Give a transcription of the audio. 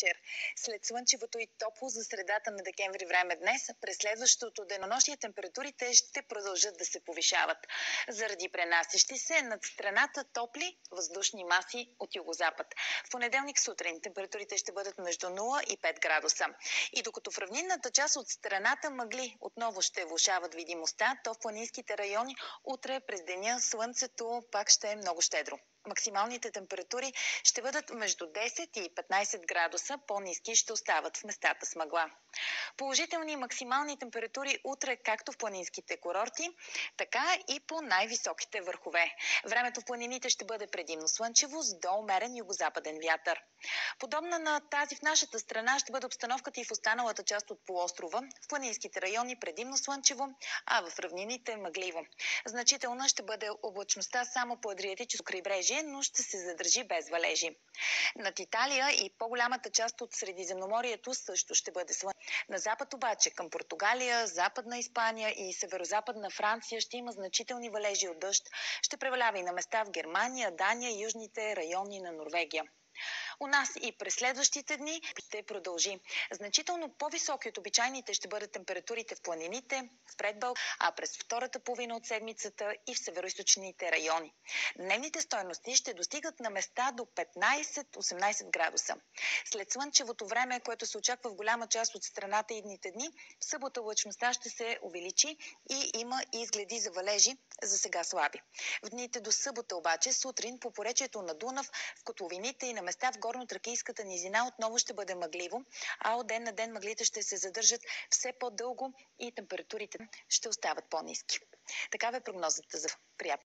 вечер. След слънчевото и топло за средата на декември време днес, през следващото денонощие температурите ще продължат да се повишават. Заради пренасящи се над страната топли въздушни маси от югозапад. В понеделник сутрин температурите ще бъдат между 0 и 5 градуса. И докато в равнинната част от страната мъгли отново ще влошават видимостта, то в планинските райони утре през деня слънцето пак ще е много щедро. Максималните температури ще бъдат между 10 и 15 градуса, по-ниски ще остават в местата с мъгла. Положителни максимални температури утре както в планинските курорти, така и по най-високите върхове. Времето в планините ще бъде предимно слънчево с до умерен югозападен вятър. Подобна на тази в нашата страна ще бъде обстановката и в останалата част от полуострова. В планинските райони предимно слънчево, а в равнините мъгливо. Значителна ще бъде облачността само по Адриатическо крайбрежие, но ще се задържи без валежи. Над Италия и по-голямата част от Средиземноморието също ще бъде слънчево. На запад обаче към Португалия, Западна Испания и Северозападна Франция ще има значителни валежи от дъжд. Ще превалява и на места в Германия, Дания и южните райони на Норвегия. У нас и през следващите дни ще продължи. Значително по-високи от обичайните ще бъдат температурите в планините, в Предбългария, а през втората половина от седмицата и в североизточните райони. Дневните стойности ще достигат на места до 15-18 градуса. След слънчевото време, което се очаква в голяма част от страната идните дни, в събота облачността ще се увеличи и има изгледи за валежи, за сега слаби. В дните до събота обаче сутрин по поречието на Дунав, в котловините и на места в горно-тракийската низина отново ще бъде мъгливо, а от ден на ден мъглите ще се задържат все по-дълго и температурите ще остават по-ниски. Такава е прогнозата за приятно.